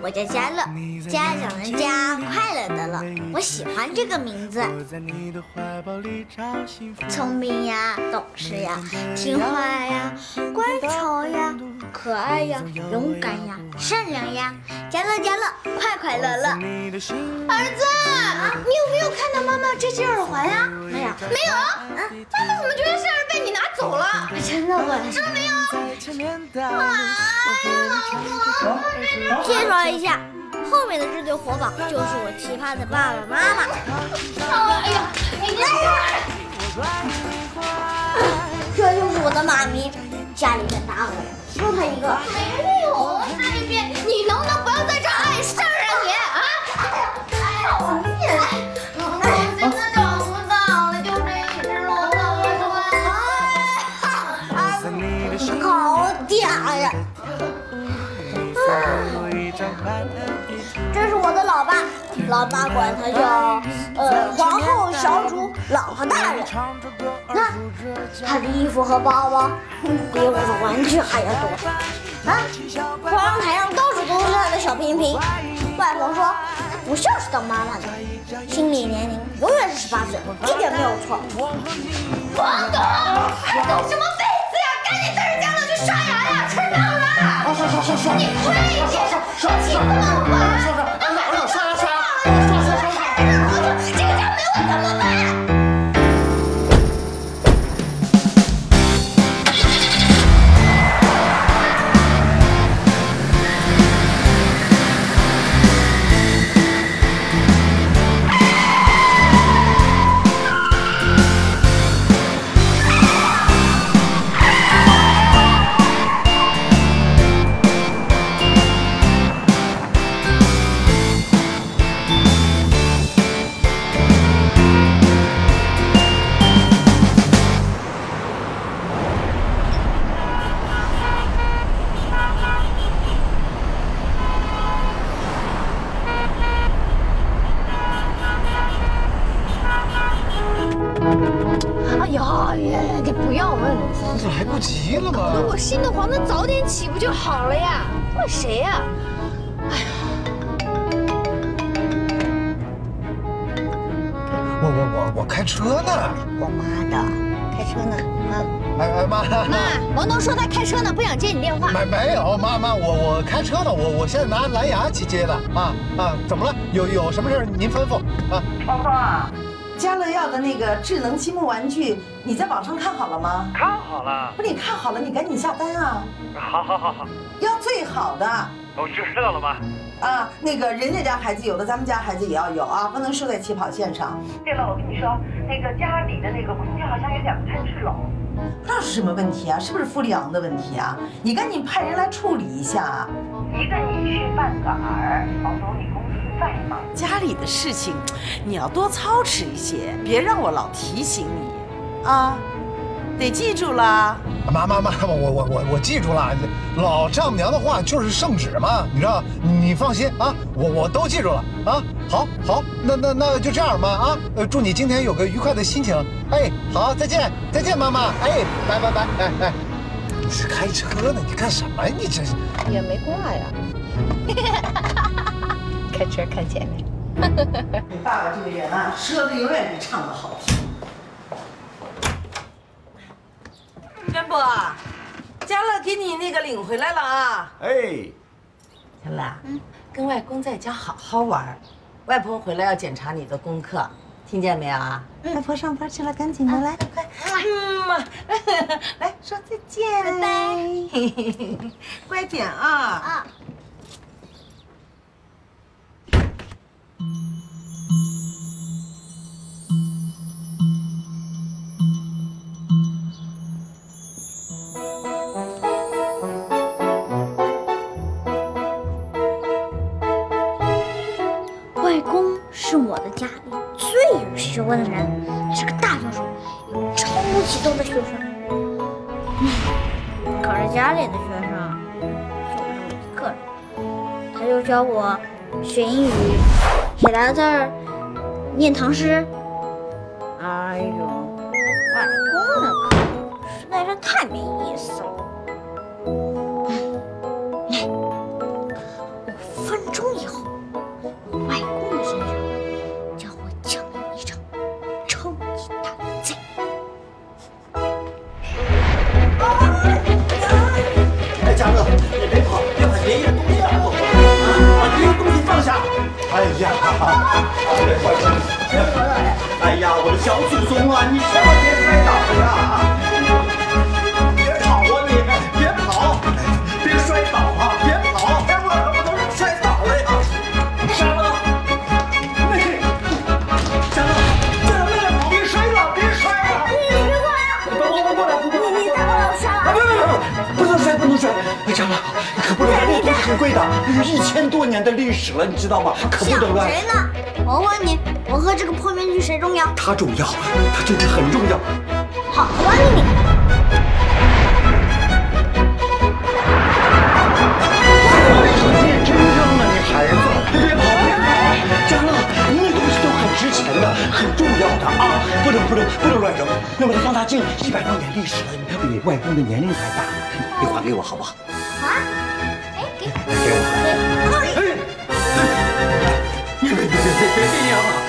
我叫嘉乐，家长的家，快乐的乐，我喜欢这个名字。聪明呀，懂事呀，听话呀，乖巧呀，可爱呀，勇敢呀，善良呀，嘉乐嘉乐，快快乐乐。 儿子，你有没有看到妈妈这只耳环呀？ 没有， 没有。妈妈怎么觉得是被你拿走了？ 真的吗？ 真没有。 介绍一下，后面的这对活宝就是我奇葩的爸爸妈妈。 哎呀，你这就是我的妈咪，家里人打我，就她一个。 没有，那边你能不能不要在这碍事儿啊你啊！哎呀，你现在长不大了，就这一只骆驼了。 好嗲呀！这是我的老爸，老爸管他叫皇后、小主、老婆大人。那他的衣服和包包比我的玩具还要多啊！窗台上到处都是他的小瓶瓶。外婆说，不像是当妈妈的，心理年龄永远是18岁，一点没有错。 王总，还等什么被子呀？赶紧带着家乐去刷牙呀！迟到了。你快一点，气死我了！这个家没我怎么办？你不要问了， 这来不及了吗？ 搞得我心都慌，那早点起不就好了呀？问谁呀？哎呀， 我开车呢。 我妈的，开车呢啊！ 哎妈， 王东说他开车呢，不想接你电话。 没有妈，我开车呢，我现在拿蓝牙去接的啊，怎么了？有什么事您吩咐啊。 芳芳啊，家乐要的那个智能积木玩具，你在网上看好了吗？ 看好了。 不是你看好了，你赶紧下单啊！ 好， 要最好的。 我知道了妈。 啊，那个人家家孩子有的，咱们家孩子也要有啊，不能输在起跑线上。对了，我跟你说，那个家里的那个空调好像有点不太制冷，不知道是什么问题啊？是不是负离昂的问题啊？你赶紧派人来处理一下。一个女婿半个儿，王总，你公司在吗？ 家里的事情，你要多操持一些，别让我老提醒你，啊，得记住了。 妈，我记住了，老丈母娘的话就是圣旨嘛，你知道？你放心啊，我都记住了啊。好，那就这样嘛啊，祝你今天有个愉快的心情。哎，好，再见，妈妈。哎，拜，哎，你是开车呢？你干什么呀？你这是也没挂呀。开车看前面。 你爸爸这个人啊，说的永远比唱的好听。 元伯，家乐给你那个领回来了啊。 哎， 家乐，跟外公在家好好玩，外婆回来要检查你的功课，听见没有啊？ 外婆上班去了，赶紧的，来，快，来说再见， 拜拜， 乖点啊。 啊。外公是我的家里最有学问的人，是个大教授，有超级多的学生。可是家里的学生就我这么一个人，他就教我学英语、写大字儿、念唐诗。哎呦，外公的课实在是太没意思了。5分钟哎呀，我的小祖宗啊，你千万别摔倒呀！别跑啊你，别跑，别摔倒啊，别跑，要不然我都摔倒了呀！莎乐，妹，莎乐，别摔了，别摔了！ 你别过来！ 我过来， 你再把我摔了！ 不能摔，不能摔！哎，莎乐，可不能摔，那东西很贵的，1000多年的历史了，你知道吗？可不能乱。 谁呢？我问你，我和这个破面具谁重要？ 它重要，它真的很重要。 好，我问你。 你真扔了，你孩子！别跑，别跑！佳乐，那东西都很值钱的，很重要的啊，不能乱扔。那么的放大镜100多年历史了，比外公的年龄还大，你还给我好不好？ 好啊。哎，给我。你别这样啊！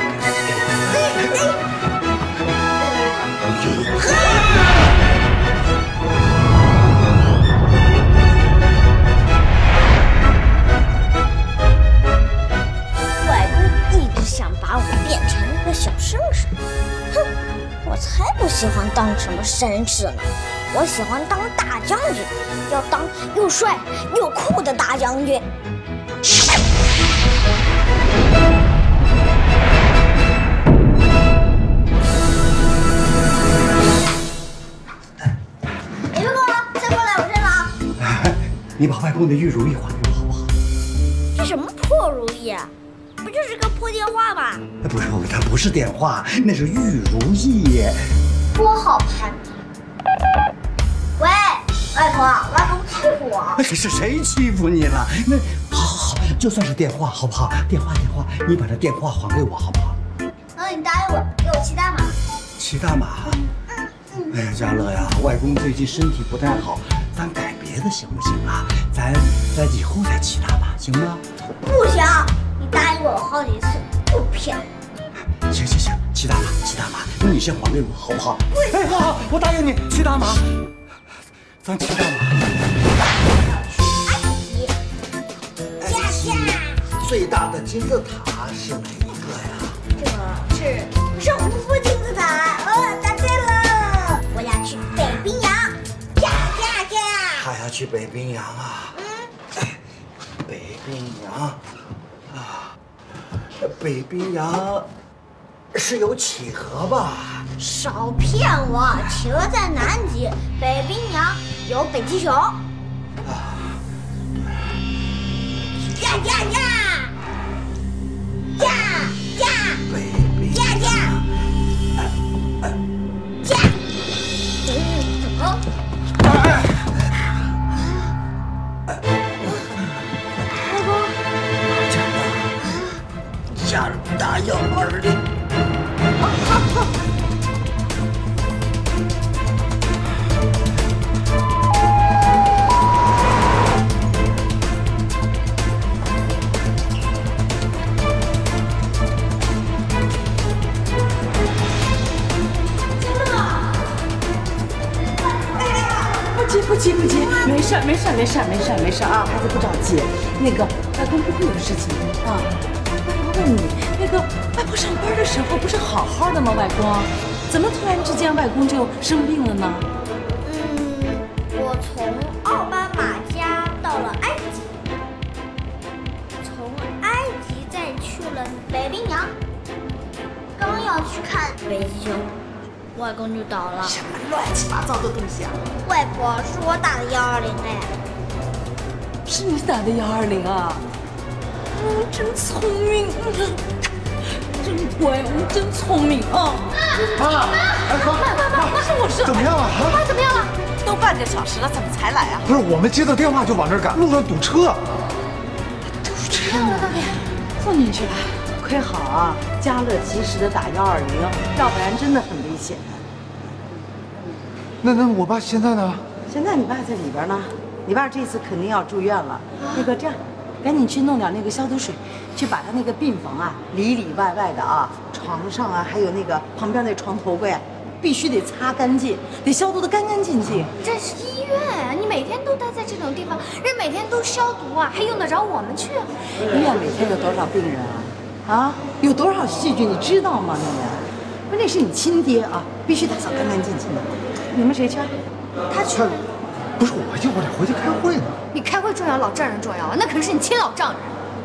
外公一直想把我变成一个小绅士，哼，我才不喜欢当什么绅士呢，我喜欢当大将军，要当又帅又酷的大将军。你别过来，再过来我这了。 你把外公的玉如意还给我好不好？ 这什么破如意啊？不就是个破电话吗？ 不是，它不是电话，那是玉如意。 拨号盘。喂，外公，外公欺负我。 是谁欺负你了？那好，就算是电话好不好？电话，你把这电话还给我好不好？ 那你答应我，给我骑大马。 骑大马？哎呀，佳乐呀，外公最近身体不太好，咱改别的行不行啊？咱以后再骑大马行吗？ 不行，你答应过我好几次，不骗我。 行，骑大马，那你先还给我好不好？哎，好，我答应你，骑大马，咱骑大马。 下下。 最大的金字塔是哪一个呀？ 这是胡夫金字塔。答对了，我要去北冰洋。下。 他要去北冰洋啊？北冰洋啊，北冰洋是有企鹅吧？ 少骗我，企鹅在南极，北冰洋有北极熊。 北冰洋。加入大120。 不急，没事啊，孩子不着急。那个外公不会有事情啊。我问你，那个外婆上班的时候不是好好的吗？外公，怎么突然之间外公就生病了呢？ 我从奥巴马家到了埃及，从埃及再去了北冰洋，刚要去看北极熊，外公就倒了。 什么乱七八糟的东西啊！ 外婆，是我打的120哎。 是你打的120啊？真聪明，真乖，真聪明啊！妈，是我怎么样啊？ 妈怎么样了？都半个小时了，怎么才来啊？ 不是，我们接到电话就往这儿赶，路上堵车。 送你去吧。亏好啊，佳乐及时的打120，要不然真的很危险。 那我爸现在呢？ 现在你爸在里边呢，你爸这次肯定要住院了。那个这样，赶紧去弄点那个消毒水，去把他那个病房啊里里外外的啊，床上啊，还有那个旁边那床头柜，必须得擦干净，得消毒的干干净净。 这是医院啊，你每天都待在这种地方，人每天都消毒啊，还用得着我们去？ 医院每天有多少病人啊？ 啊，有多少细菌你知道吗？那关键是你亲爹啊，必须打扫干干净净的。你们谁去？ 他去。 不是我，一会儿得回去开会呢。 你开会重要，老丈人重要啊，那可是你亲老丈人。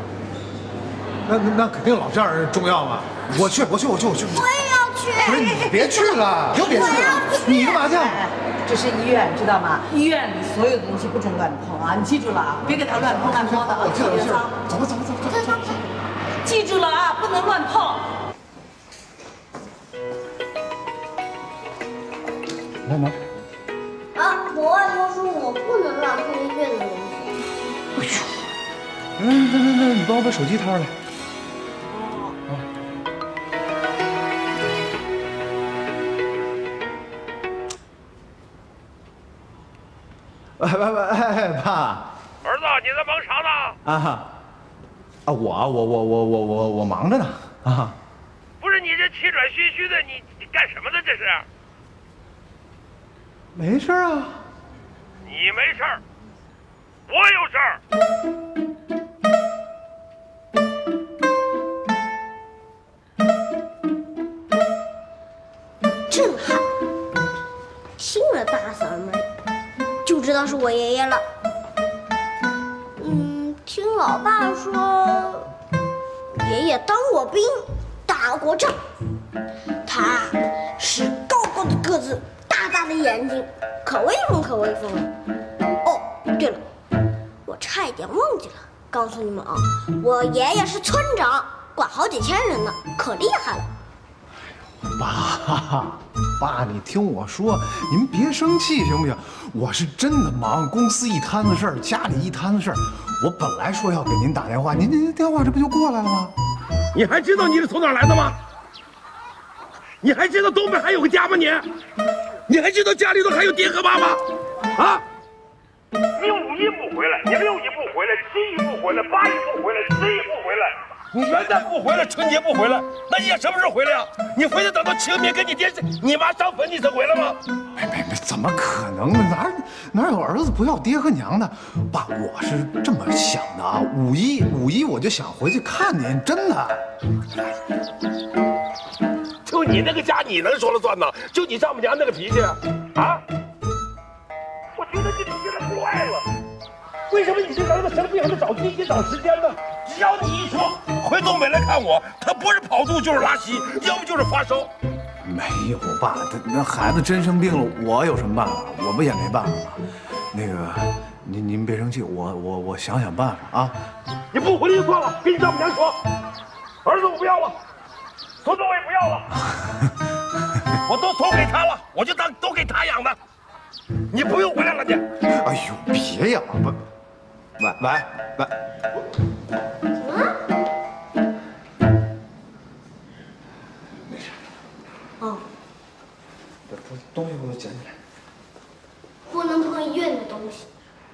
那肯定老丈人重要嘛。我去。 我也要去。 不是你别去了，又别去了，你干嘛去？ 这是医院，知道吗？医院里所有的东西不准乱碰啊！你记住了啊，别给他乱碰乱摸的啊！ 我记了，走吧。 记住了啊，不能乱碰。 来。 啊，我外婆说我不能乱碰医院的东西。 哎呦，那你帮我把手机掏出来。喂，爸。 儿子，你在忙啥呢？ 我忙着呢啊。 不是你这气喘吁吁的，你干什么呢？这是？ 没事啊。 你没事儿，我有事儿。 震撼！听了大嗓门，就知道是我爷爷了。听老爸说，爷爷当过兵，打过仗。他是高高的个子，大大的眼睛，可威风了。哦，对了，我差一点忘记了，告诉你们啊，我爷爷是村长，管好几千人呢，可厉害了。 爸，你听我说，您别生气行不行？我是真的忙，公司一摊子事儿，家里一摊子事儿。我本来说要给您打电话，您电话这不就过来了吗？ 你还知道你是从哪儿来的吗？你还知道东北还有个家吗？你还知道家里头还有爹和妈吗？啊！你5一不回来，你6一不回来，7一不回来，8一不回来，10一不回来。你元旦不回来，春节不回来，那你什么时候回来呀？你非得等到清明跟你爹、你妈上坟你才回来吗？ 没，怎么可能呢？哪有儿子不要爹和娘的？爸，我是这么想的啊，5一我就想回去看您，真的。 就你那个家，你能说了算呢？就你丈母娘那个脾气啊！我觉得这脾气太怪了。为什么你这儿子生病还得找地找时间呢？只要你一说回东北来看我，他不是跑肚就是拉稀，要不就是发烧。 没有，爸，那孩子真生病了，我有什么办法？我不也没办法吗？那个，您别生气，我想办法啊。 你不回来就算了，跟你丈母娘说，儿子我不要了，孙子我也不要了，我都送给他了，我就当都给他养的，你不用回来了你。 哎呦，别养了，喂。没事。 哦。 把东西给我捡起来。 不能碰医院的东西。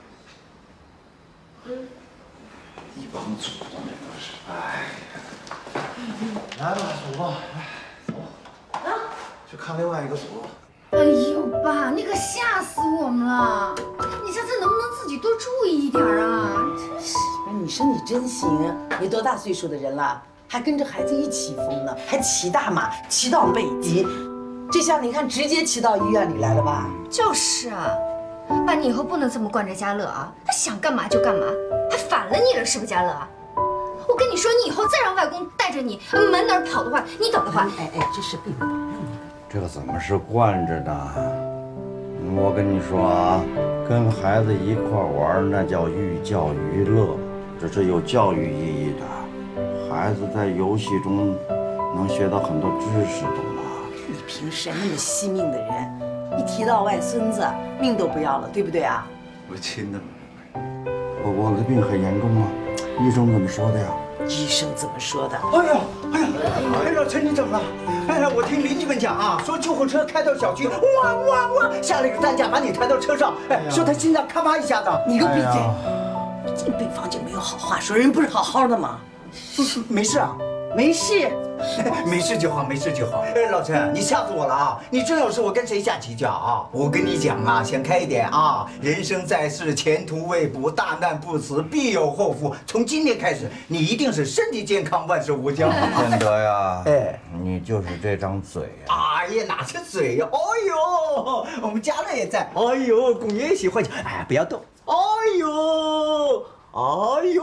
一帮祖宗这都是，哎呀！来吧，祖宗，来，走。啊。去看另外一个祖宗。 哎呦，爸，你可吓死我们了！你下次能不能自己多注意一点啊？真是。 不是，你说你真行，你多大岁数的人了，还跟着孩子一起疯呢，还骑大马骑到北极，这下你看直接骑到医院里来了吧？ 就是啊，爸，你以后不能这么惯着嘉乐啊，他想干嘛就干嘛，还反了你了是不是，嘉乐啊？我跟你说，你以后再让外公带着你满哪儿跑的话，你等着吧。 哎，这是病保让你的。 这个怎么是惯着呢？我跟你说啊，跟孩子一块玩那叫寓教于乐，这是有教育意义的。孩子在游戏中能学到很多知识，懂吗？ 你平时那么惜命的人，一提到外孙子，命都不要了，对不对啊？ 我亲的。 我的病很严重吗？医生怎么说的呀？ 医生怎么说的？ 哎呀，陈，你怎么了？哎呀，我听邻居们讲啊，说救护车开到小区，哇，下了一个担架把你抬到车上，说他心脏咔吧一下子。 你给我闭嘴！进病房就没有好话说，人不是好好的吗？ 没事啊， 没事。 没事就好，没事就好。老陈，你吓死我了啊！你真有事，我跟谁下棋去啊？我跟你讲啊，想开一点啊！人生在世，前途未卜，大难不死，必有后福。从今天开始，你一定是身体健康，万事无疆。 建德呀，哎，你就是这张嘴呀！ 哎呀，哪是嘴呀？哎呦，我们家乐也在。哎呦，公爷也喜欢你。哎，不要动。哎呦，哎呦。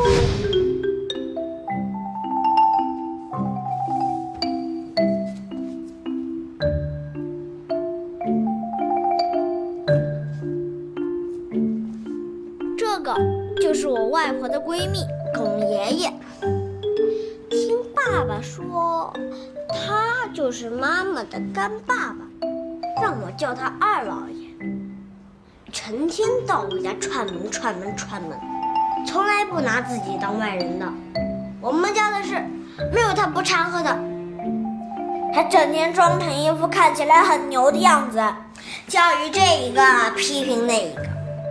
这个就是我外婆的闺蜜龚爷爷。听爸爸说，他就是妈妈的干爸爸，让我叫他二老爷。成天到我家串门，从来不拿自己当外人的。我们家的事没有他不掺和的，还整天装成一副看起来很牛的样子，教育这一个，批评那一个。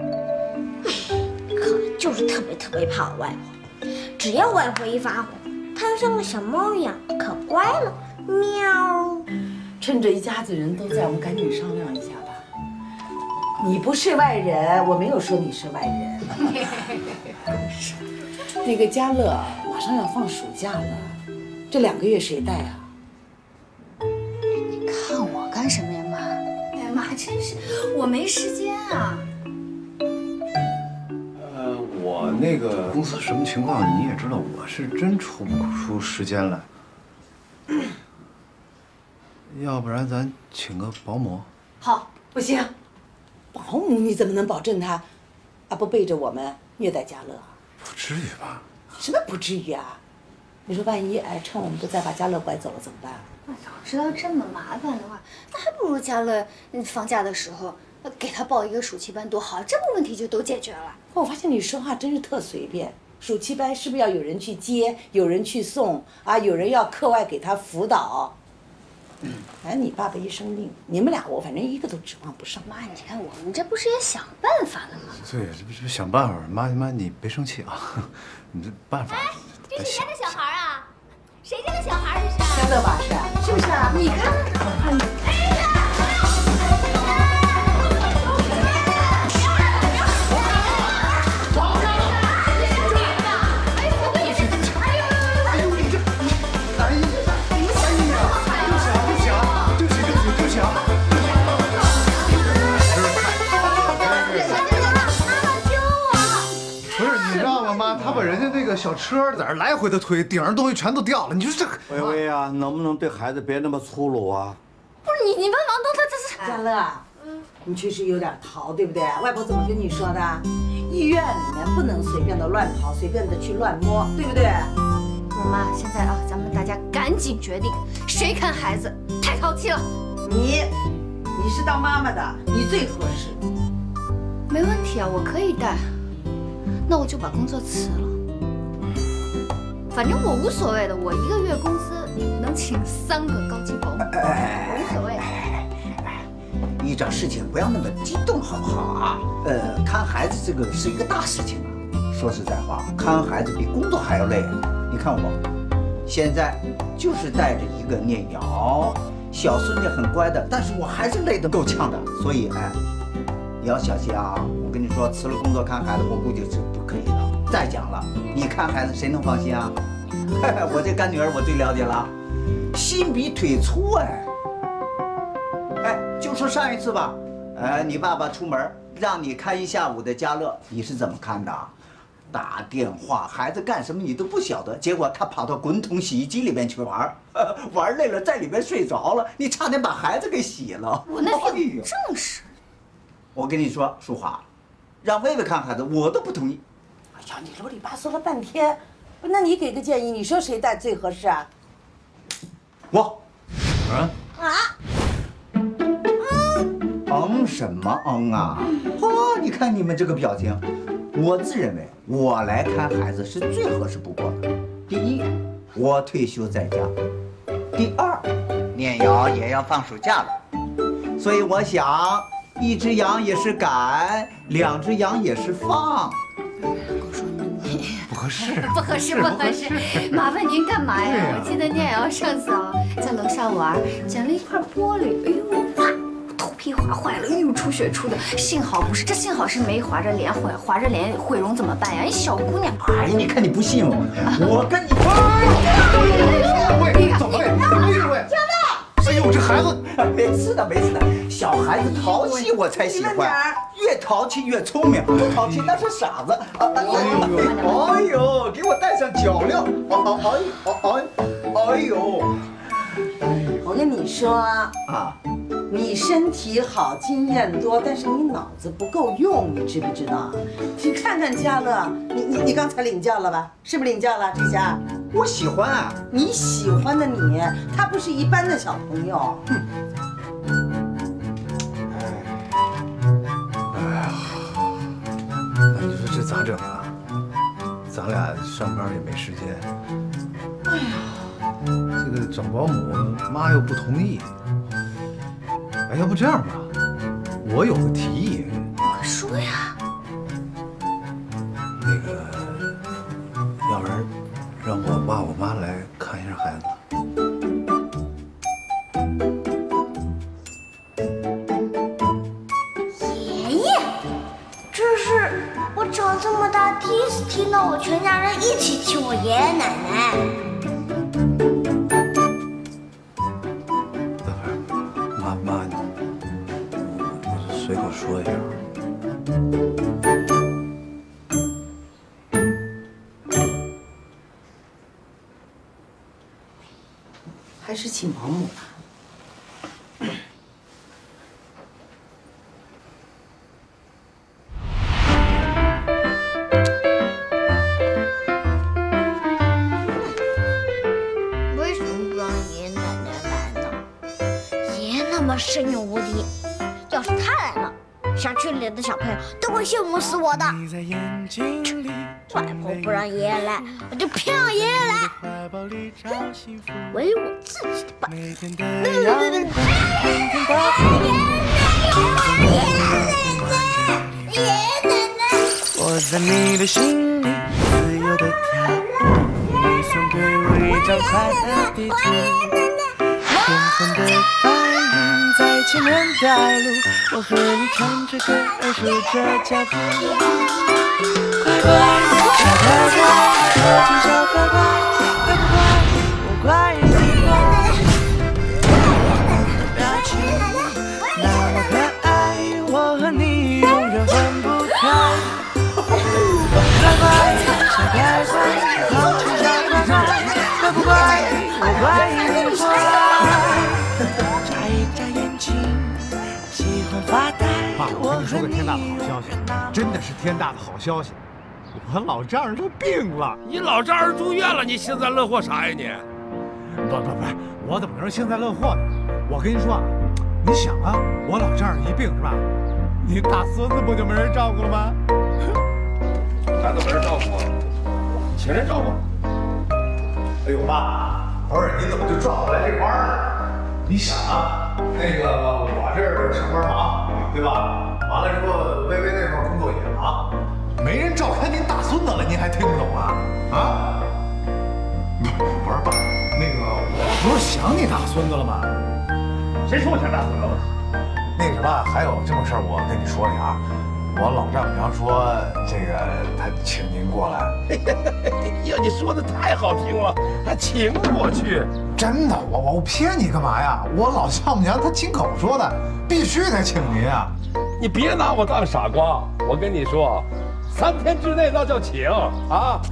可就是特别怕我外婆，只要外婆一发火，他就像个小猫一样，可乖了，喵。 趁着一家子人都在，我们赶紧商量一下吧。你不是外人，我没有说你是外人。那个嘉乐马上要放暑假了，这2个月谁带啊？ 你看我干什么呀，妈？哎呀妈，真是我没时间啊。 我那个公司什么情况你也知道，我是真抽不出时间来。要不然咱请个保姆？ 好，不行，保姆你怎么能保证他啊不背着我们虐待嘉乐？ 不至于吧？ 什么不至于啊？你说万一趁我们不在把嘉乐拐走了怎么办？ 那早知道这么麻烦的话，那还不如嘉乐放假的时候给他报一个暑期班多好，这不问题就都解决了。 我发现你说话真是特随便。暑期班是不是要有人去接，有人去送啊？有人要课外给他辅导。哎，你爸爸一生病，你们俩我反正一个都指望不上。 妈，你看我们这不是也想办法了吗？ 对，这不想办法。妈，你别生气啊，你这办法。 哎，这是谁家的小孩啊？谁家的小孩这是？ 嘉乐吧是，是不是啊？ 你看，哎呀！ 他把人家那个小车在这来回的推，顶上东西全都掉了。你说这个， 微微啊，能不能对孩子别那么粗鲁啊？ 不是你问王东他这是嘉乐，你确实有点淘，对不对？外婆怎么跟你说的？医院里面不能随便的乱跑，随便的去乱摸，对不对？ 不是妈，现在啊，咱们大家赶紧决定，谁看孩子？太淘气了。 你是当妈妈的，你最合适。 没问题啊，我可以带。那我就把工作辞了，反正我无所谓的，我1个月工资能请3个高级保姆，我无所谓。 你这事情不要那么激动，好不好啊？看孩子这个是一个大事情啊。说实在话，看孩子比工作还要累。你看我，现在就是带着一个念瑶，小孙女很乖的，但是我还是累得够呛的。所以你要小心啊！我跟你说，辞了工作看孩子，我估计是不可以的。再讲了，你看孩子谁能放心啊？我这干女儿我最了解了，心比腿粗就说上一次吧，你爸爸出门让你看1下午的嘉乐，你是怎么看的？打电话，孩子干什么你都不晓得，结果他跑到滚筒洗衣机里面去玩，玩累了在里面睡着了，你差点把孩子给洗了。 我那天正是。 我跟你说，淑华，让薇薇看孩子，我都不同意。 哎呀，你啰里吧嗦了半天，那你给个建议，你说谁带最合适啊？ 我。 啊？ 什么啊？你看你们这个表情，我自认为我来看孩子是最合适不过的。第一，我退休在家；第二，念瑶也要放暑假了，所以我想。1只羊也是赶，2只羊也是放。 不合适。 不合适，不合适。麻烦您干嘛呀？我记得念瑶上次啊，在楼上玩，捡了一块玻璃，哎呦，哇！头皮划坏了，哎呦，出血出的。幸好不是，这幸好是没划着脸毁，划着脸毁容怎么办呀？一小姑娘。 哎呀，你看你不信我，我跟你说。 喂，怎么了？喂，哎呦，这孩子， 没事的，没事的。小孩子淘气我才喜欢，越淘气越聪明，不淘气那是傻子。哎呦，给我带上脚镣。哎呦， 我跟你说啊，你身体好，经验多，但是你脑子不够用，你知不知道？你看看嘉乐，你刚才领教了吧？是不是领教了？这下我喜欢啊。 你喜欢的你，他不是一般的小朋友。 那你说这咋整啊？咱俩上班也没时间。哎呀，这个找保姆，妈又不同意。哎，要不这样吧，我有个提议。 快说呀！ 那个，要不然让我爸我妈来看一下孩子。 爷爷，这是我长这么大第一次听到我全家人一起请我爷爷奶奶。 妈，我随口说一下。 还是请保姆吧。 为什么不让爷爷奶奶来呢？爷爷那么神勇无敌，要是他来了，小区里的小朋友都会羡慕死我的。外婆不让爷爷来，我就偏让爷爷来。我有我自己的办法。爷爷奶奶， 我在你的心里自由的跳舞，你送给我一张快乐地图，天空的白云在前面带路，我和你唱着歌儿数着脚步，乖乖小乖乖，我是小乖乖，乖不乖？我乖你乖，表情那么可爱，我和你永远分不开。乖乖，小乖乖，好奇小乖乖，乖不乖？我乖你乖。眨一眨眼睛，喜欢发呆。 爸，我跟你说个天大的好消息，真的是天大的好消息，我老丈人他病了。 你老丈人住院了，你幸灾乐祸啥呀你？ 不，我怎么能幸灾乐祸呢？我跟你说啊，你想啊，我老丈人一病是吧？你大孙子不就没人照顾了吗？ 孩子没人照顾，请人照顾。 哎呦妈，不是你怎么就转过来这弯了？你想啊，那个我这儿上班忙，对吧？完了之后，微微那块工作也忙，没人照看您大孙子了，您还听不懂啊？啊？不是爸，那个我不是想你大孙子了吗？ 谁说我想大孙子了？ 那个什么，还有这么事儿，我跟你说一下，我老丈母娘说这个她请您过来。 哎呀，你说的太好听了，还请我去？ 真的，我骗你干嘛呀？我老丈母娘她亲口说的，必须得请您啊！ 你别拿我当傻瓜，我跟你说，3天之内那叫请啊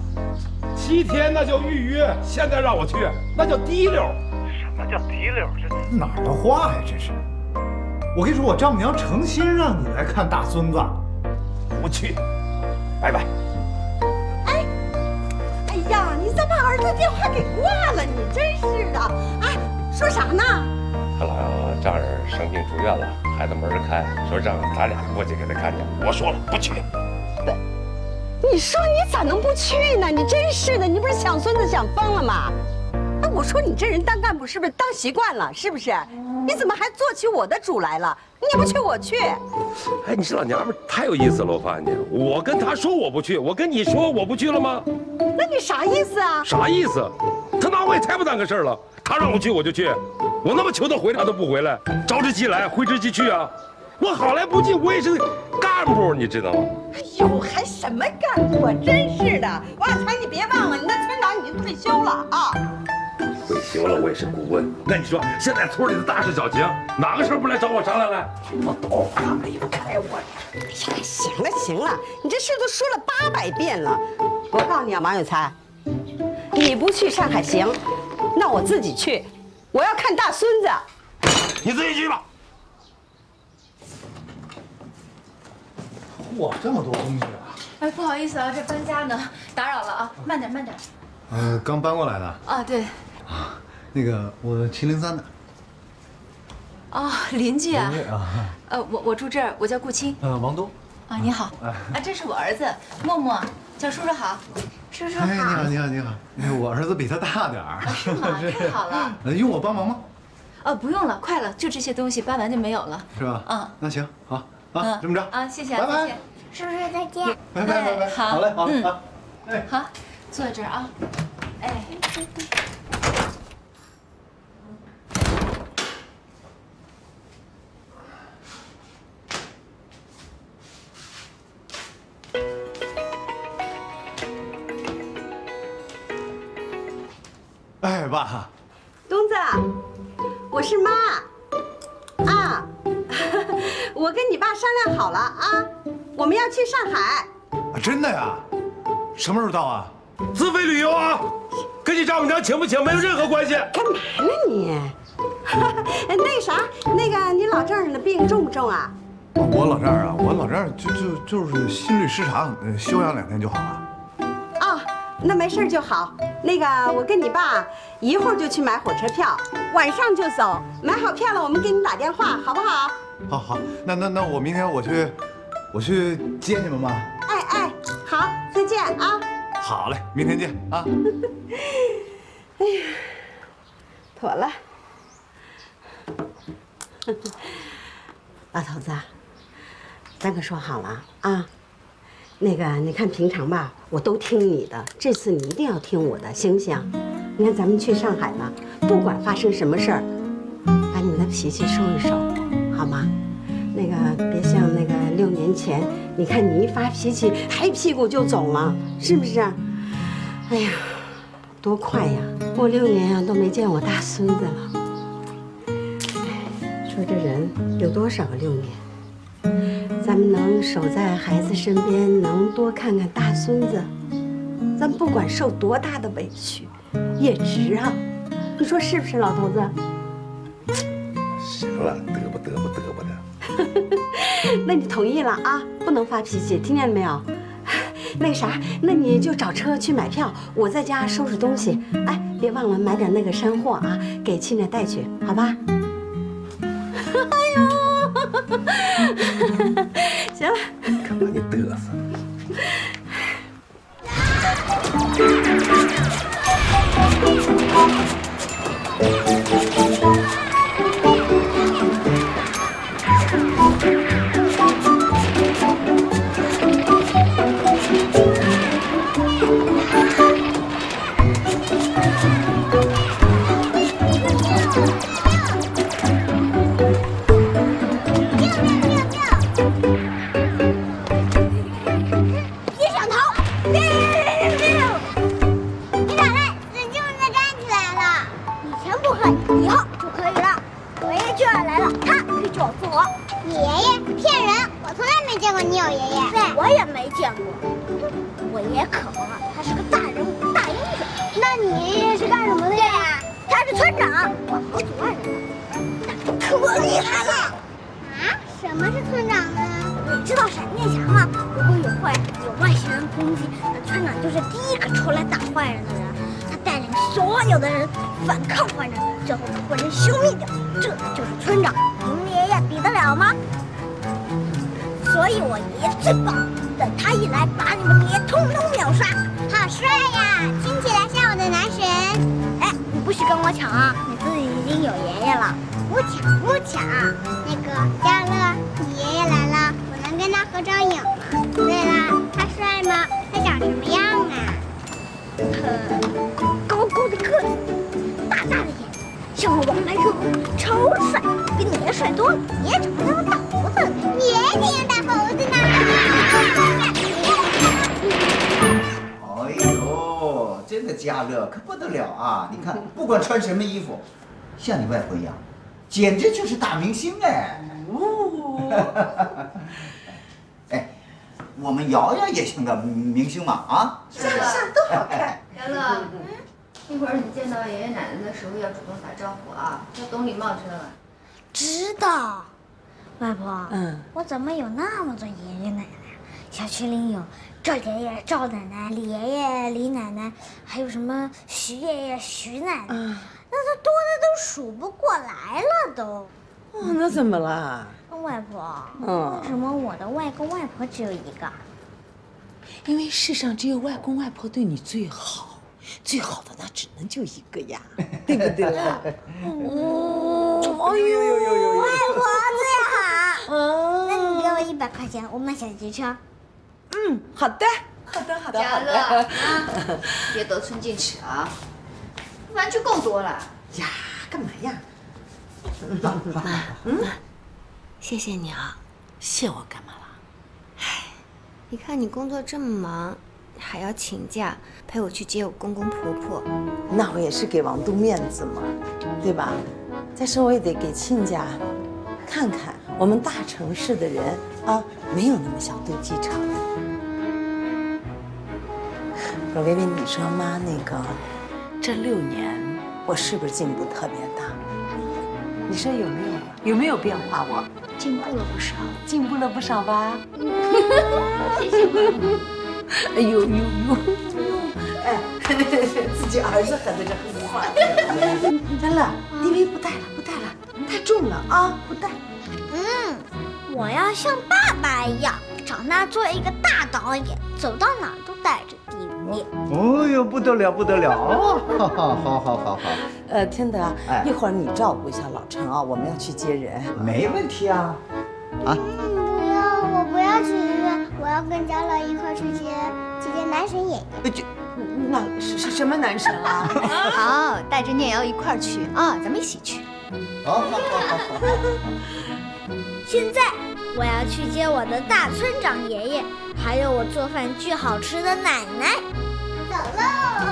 ，7天那叫预约，现在让我去，那叫滴溜。什么叫滴溜？这哪儿的话呀？这是！我跟你说，我丈母娘诚心让你来看大孙子。 不去，拜拜。 哎呀，你咋把儿子电话给挂了？你真是的！哎，说啥呢？ 他老丈人生病住院了，孩子门开，说让咱俩过去给他看见。我说了不去。 你说你咋能不去呢？你真是的，你不是想孙子想疯了吗？哎，我说你这人当干部是不是当习惯了？是不是？ 你怎么还做起我的主来了？你不去我去。 哎，你这老娘们太有意思了，我发现你，我跟他说我不去，我跟你说我不去了吗？ 那你啥意思啊？ 啥意思？他拿我也太不当个事儿了。他让我去我就去，我那么求他回他都不回来，着之即来，挥之即去啊！我好来不进，我也是干部，你知道吗？ 哎呦，还什么干部啊？真是的，王小才，你别忘了，你那村长已经退休了啊。 退休了，我也是顾问。那你说，现在村里的大事小情，哪个事儿不来找我商量来？我都离不开我。 哎呀，行了行了，你这事都说了800遍了。我告诉你啊，王有才，你不去上海行，那我自己去，我要看大孙子。 你自己去吧。 哇，这么多东西啊！ 哎，不好意思啊，这搬家呢，打扰了啊，慢点慢点。 刚搬过来的。 啊，对。 啊，那个我703的。 哦，邻居啊。 邻居啊。 我住这儿，我叫顾青。 王东。 啊，你好。啊，这是我儿子默默，叫叔叔好。叔叔好。 哎，你好，你好。我儿子比他大点儿。 是吗？太好了。 用我帮忙吗？ 不用了，快了，就这些东西搬完就没有了。 是吧？ 嗯。 那行，好啊，这么着啊，谢谢， 拜拜。 谢谢。 叔叔再见。 拜。好嘞，好嘞，好。 哎，好，坐这儿啊。哎。 哎，爸。 东子，我是妈。啊，我跟你爸商量好了啊，我们要去上海。 真的呀？什么时候到啊？ 自费旅游啊，跟你丈母娘请不请没有任何关系。 干嘛呢你？那啥，那个你老丈人的病重不重啊？ 我老丈人啊，我老丈人就是心律失常，休养2天就好了。 哦，那没事就好。那个我跟你爸一会儿就去买火车票，晚上就走。买好票了，我们给你打电话，好不好？ 好，那我明天我去接你们吧。 哎，好，再见啊。 好嘞，明天见啊。 哎呀，妥了。老头子，咱可说好了啊。那个，你看平常吧，我都听你的，这次你一定要听我的，行不行？你看咱们去上海了，不管发生什么事儿，把你的脾气收一收，好吗？那个别像那个6年前，你看你一发脾气，抬屁股就走了，是不是？哎呀，多快呀！我6年啊都没见我大孙子了。哎，说这人有多少个6年？咱们能守在孩子身边，能多看看大孙子，咱不管受多大的委屈，也值啊！你说是不是，老头子？ 行了，嘚啵的。 那你同意了啊？不能发脾气，听见了没有？那啥，那你就找车去买票，我在家收拾东西。哎，别忘了买点那个山货啊，给亲家带去，好吧？哎呦，行了， 干嘛你嘚瑟？ 不抢不抢。那个嘉乐，你爷爷来了，我能跟他合张影吗？对了，他帅吗？他长什么样啊？高高的个子，大大的眼睛，像个王牌特工，超帅，比你爷帅多了。你爷长得像大猴子，你爷爷像大猴子呢。 哎呦，这个嘉乐可不得了啊！你看，不管穿什么衣服，像你外婆一样，简直就是大明星哎！哦，哎，我们瑶瑶也像个明星嘛啊！ 是都好看。 嘉乐，一会儿你见到爷爷奶奶的时候要主动打招呼啊，要懂礼貌，知道吧？ 知道。外婆，我怎么有那么多爷爷奶奶？小区里有赵爷爷、赵奶奶、李爷爷、李奶奶，还有什么徐爷爷、徐奶奶，那都多的都数不过来了都。 哦，那怎么了？ 外婆，为什么我的外公外婆只有一个？ 因为世上只有外公外婆对你最好，最好的那只能就一个呀，对不对啦？ 哎呦，外婆最好。那你给我100块钱，我买小汽车。 好的。 嘉乐啊，别得寸进尺啊，玩具够多了。 呀，干嘛呀？ 谢谢你啊， 谢我干嘛了？ 唉，你看你工作这么忙，还要请假陪我去接我公公婆婆， 那我也是给王都面子嘛，对吧？再说我也得给亲家看看，我们大城市的人啊，没有那么小肚鸡肠。我薇薇，你说妈，那个这6年我是不是进步特别大？你说有没有？有没有变化？我进步了不少， 进步了不少吧？ 谢谢妈妈。 哎呦，哎，自己儿子狠的这很坏。嘉乐，DV不带了，太重了啊，不带。 我要像爸爸一样，长大做一个大导演，走到哪儿都带着 DV。 哦呦，不得了哦！好。 天德，一会儿你照顾一下老陈啊，我们要去接人。 没问题啊。啊？ 不要，我不要去医院，我要跟嘉乐一块去接男神爷爷。 那是什么男神啊？ 好，带着念瑶一块儿去啊，咱们一起去。 好。 现在我要去接我的大村长爷爷，还有我做饭巨好吃的奶奶。 走喽！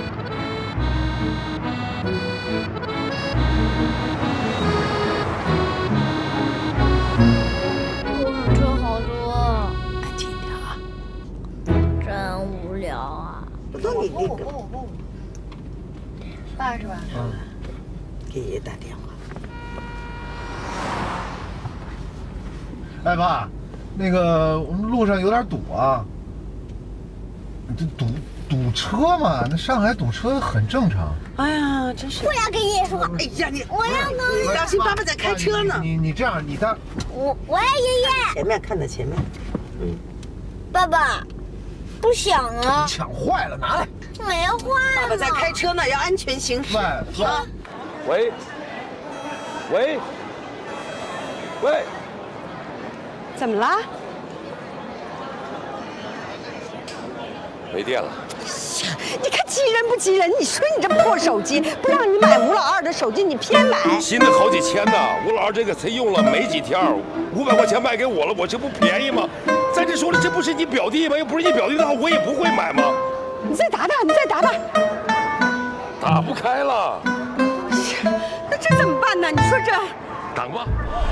公车好多， 安静一点啊！ 真无聊啊！ 不动你那个。 爸是吧？ 给爷爷打电话。 哎爸，那个我们路上有点堵啊。这堵车嘛，那上海堵车很正常。 哎呀，真是！ 不要跟爷爷说话。 哎呀， 我要跟你当心，爸爸在开车呢。 你这样，你当我要爷爷。 前面看到前面。 爸爸，不想啊。 抢坏了，拿来。 没坏。 爸爸在开车呢，要安全行驶。 喂。 怎么了？ 没电了。 你看急人不急人？你说你这破手机，不让你买吴老二的手机，你偏买。 新的好几千呢，吴老二这个才用了没几天，500块钱卖给我了，我这不便宜吗？再者说了，这不是你表弟吗？要不是你表弟的话，我也不会买吗？ 你再打打， 打不开了。 那这怎么办呢？你说这。 挡吧。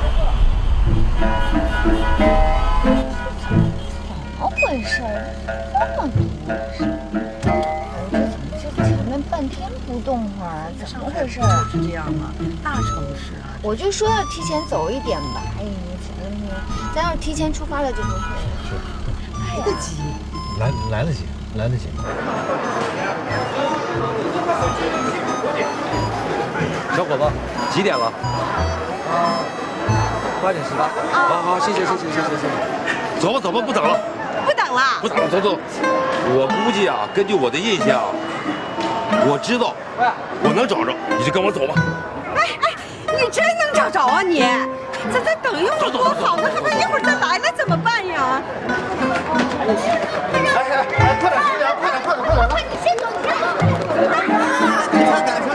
怎么回事？这么多事，这前面半天不动会儿，怎么回事？ 是这样吗？大城市啊， 我就说要提前走一点吧。哎呀，咱要是提前出发了就不会了。 来得及， 来得及。 小伙子，几点了？8点18。好，谢谢。 走吧，不等了。不等了，走。我估计啊，根据我的印象，我知道，我能找着，你就跟我走吧。 哎， 你真能找着啊你？咱再等一会儿多好呢，他一会儿再来了怎么办呀？ 哎，快点，新娘，快点！ 快，你先走，你先走。 快点！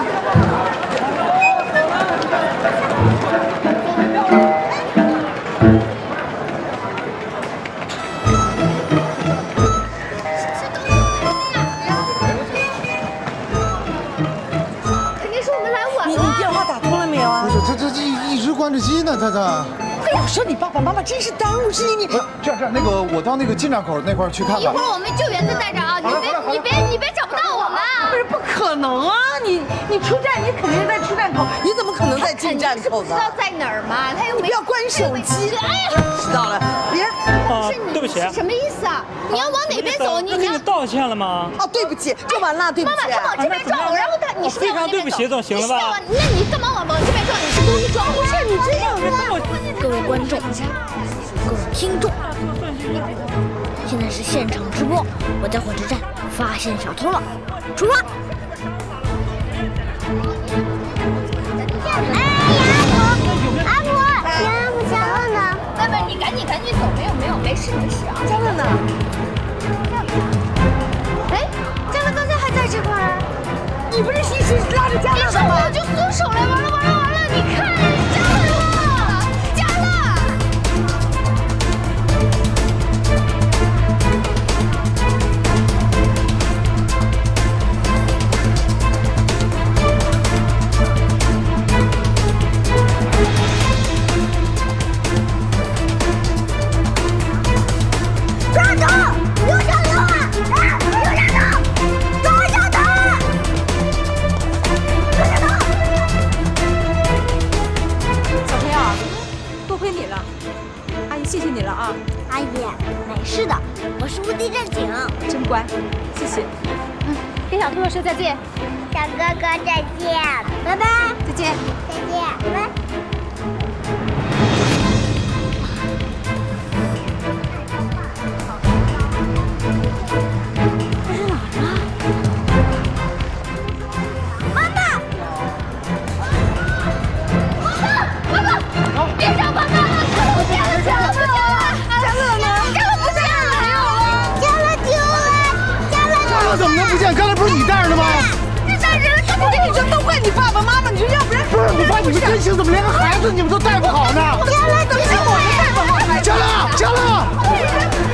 肯定是我们来晚了。 你电话打通了没有啊？ 不是，他一直关着机呢，他。 哎呀，我说你爸爸妈妈真是耽误事情，你这样，那个我到那个进站口那块去看看。 一会儿我们救援队在这啊，你别找不到我们啊！ 不是不可能啊！你出站你肯定是在出站口，你怎么可能在进站口呢？ 知道在哪儿吗？他又没不要关手机。 哎呀， 知道了，别。 对不起， 什么意思啊？你要往哪边走？你跟你道歉了吗？ 哦，对不起，就完了，对不起。 妈妈，他往这边撞，然后你是不是非常对不起总行了吧？ 那你干嘛往这边撞？你是东西撞我？ 不是你这样各位观众，各位听众，现在是现场直播，我在火车站发现小偷了，出发！ 阿婆，佳乐呢？ 妹，你赶紧走，没有，没事啊。 佳乐呢？ 哎，佳乐刚才还在这块儿。 你不是一直拉着佳乐的吗？ 我就松手了，完了！你看，佳乐。 谢谢你了啊， 阿姨，没事的，我是无敌战警， 真乖，谢谢。 跟小兔说再见， 小哥哥再见，拜拜， 再见， 拜拜。 这是哪儿啊？ 妈妈， 别找妈妈了，不见了！ 佳乐呢？ 佳乐怎么能不见？刚才不是你带着的吗？ 这大人，我跟你说，都怪你爸爸妈妈，你说要不然不是，我发现你们真行，怎么连个孩子你们都带不好呢？ 佳乐，怎么是我们带不好孩子？ 佳乐。